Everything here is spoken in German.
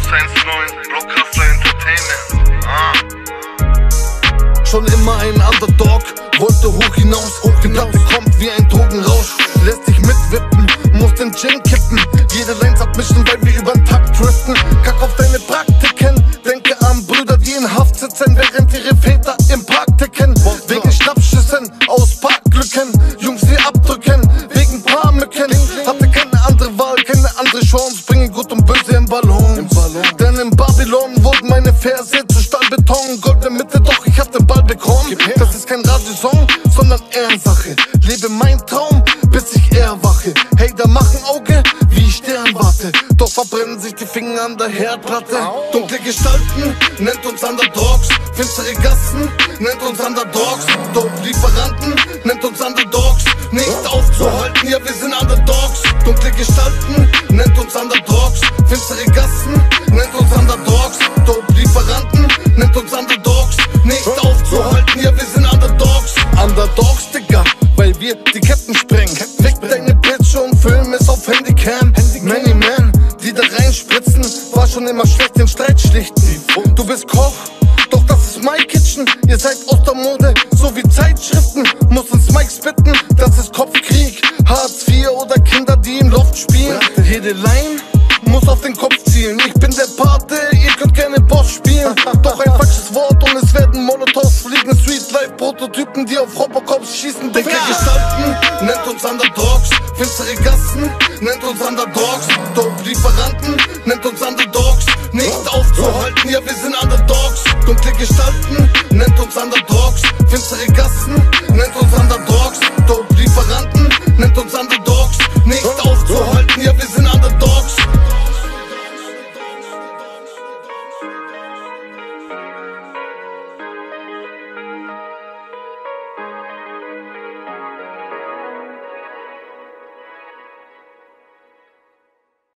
Rockhassler Entertainment. Schon immer ein Underdog, wollte hoch hinaus. Die Platte kommt wie ein Drogenrausch, lässt sich mitwippen, muss den Gin kippen. Jede Lines abmischen, weil wir übern Takt driften. Kack auf deine Praktiken, denke an Brüder, die in Haft sitzen, während ihre Väter im Park ticken. Wegen Schnappschüssen aus Parklücken, Jungs die abdrücken, wegen paar Mücken. Hatte keine andere Wahl, keine andere Chance, bringe Gut und Böse im Ballon. Denn in Babylon wurden meine Verse zu Stahlbeton. Goldene Mitte, doch ich hab den Ball bekommen. Das ist kein Radiosong, sondern Ehrensache. Lebe mein Traum, bis ich erwache. Hater machen Auge, wie ich Stern warte. Doch verbrennen sich die Finger an der Herdplatte. Dunkle Gestalten, nennt uns Underdogs. Finstere Gassen, nennt uns Underdogs. Dope-Lieferanten, nennt uns Underdogs. Nicht aufzuhalten, ja wir sind Underdogs. Dunkle Gestalten, nennt uns Underdogs. Finstere Gassen, nennt uns Underdogs. Dope-Lieferanten, nennt uns Underdogs. Nicht aufzuhalten, ja wir sind Underdogs. Underdogs, Digga, weil wir die Ketten sprengen. Fick deine Bitch und film es auf Handycam. Many Men, die da reinspritzen, war schon immer schlecht den Streit schlichten. Du bist Koch, doch das ist my kitchen. Ihr seid aus der Mode, so wie Zeitschriften. Muss ins Mic spitten, das ist Kopfkrieg. Hartz IV oder Kinder, die im Loft spielen. Jede Line muss auf den Kopf zielen. Ich bin der Pate, ihr könnt gerne Boss spielen. Doch ein falsches Wort und es werden Molotovs fliegen. Street Life Prototypen, die auf Robocops schießen. Denke Gestalten, nennt uns Underdogs. Finstere Gassen, nennt uns Underdogs. Dope-Lieferanten, nennt uns Underdogs. Nicht aufzuhalten, ja wir sind Underdogs. Dunkle Gestalten, nennt uns Underdogs. Finstere Gassen,